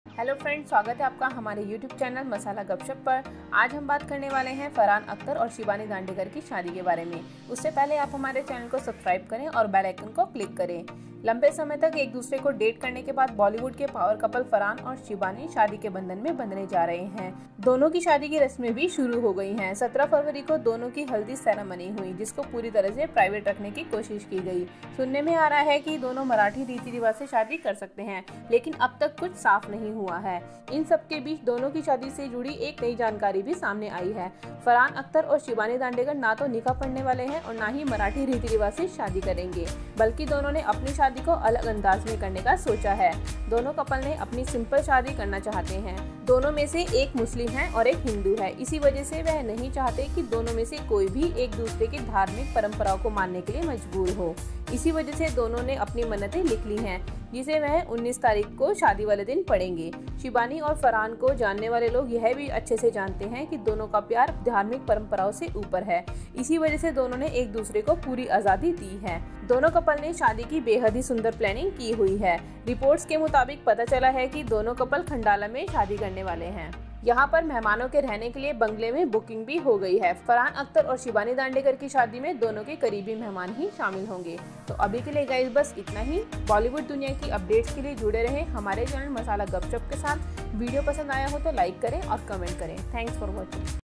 Hello friends, स्वागत है आपका हमारे यूट्यूब चैनल मसाला गपशप पर। आज हम बात करने वाले हैं फरहान अख्तर और शिबानी दांडेकर की शादी के बारे में। उससे पहले आप हमारे चैनल को सब्सक्राइब करें और बेल आइकन को क्लिक करें। लंबे समय तक एक दूसरे को डेट करने के बाद बॉलीवुड के पावर कपल फरहान और शिबानी शादी के बंधन में बंधने जा रहे हैं। दोनों की शादी की रस्में भी शुरू हो गई हैं। 17 फरवरी को दोनों की हल्दी सेरेमनी हुई, जिसको पूरी तरह से प्राइवेट रखने की कोशिश की गई। सुनने में आ रहा है कि दोनों मराठी रीति रिवाज से शादी कर सकते हैं, लेकिन अब तक कुछ साफ नहीं हुआ है। इन सब के बीच दोनों की शादी से जुड़ी एक नई जानकारी भी सामने आई है। फरहान अख्तर और शिबानी दांडेकर ना तो निकाह पढ़ने वाले हैं और ना ही मराठी रीति रिवाज से शादी करेंगे, बल्कि दोनों ने अपनी शादी को अलग अंदाज में करने का सोचा है। दोनों कपल ने अपनी सिंपल शादी करना चाहते हैं। दोनों में से एक मुस्लिम है और एक हिंदू है। इसी वजह से वह नहीं चाहते कि दोनों में से कोई भी एक दूसरे की धार्मिक परंपराओं को मानने के लिए मजबूर हो। इसी वजह से दोनों ने अपनी मन्नतें लिख ली हैं, जिसे वह 19 तारीख को शादी वाले दिन पढ़ेंगे। शिबानी और फरहान को जानने वाले लोग यह भी अच्छे से जानते हैं कि दोनों का प्यार धार्मिक परंपराओं से ऊपर है। इसी वजह से दोनों ने एक दूसरे को पूरी आज़ादी दी है। दोनों कपल ने शादी की बेहद ही सुंदर प्लानिंग की हुई है। रिपोर्ट्स के मुताबिक पता चला है कि दोनों कपल खंडाला में शादी करने वाले हैं। यहाँ पर मेहमानों के रहने के लिए बंगले में बुकिंग भी हो गई है। फरहान अख्तर और शिबानी दांडेकर की शादी में दोनों के करीबी मेहमान ही शामिल होंगे। तो अभी के लिए गाइस बस इतना ही। बॉलीवुड दुनिया की अपडेट्स के लिए जुड़े रहें हमारे चैनल मसाला गपशप के साथ। वीडियो पसंद आया हो तो लाइक करें और कमेंट करें। Thanks for watching.